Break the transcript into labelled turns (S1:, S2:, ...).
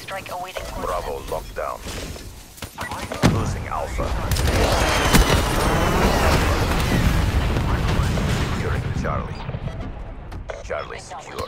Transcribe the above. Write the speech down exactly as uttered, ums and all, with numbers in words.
S1: Strike awaiting coordinates.
S2: Bravo lockdown. Losing Alpha. Securing Charlie. Charlie secure.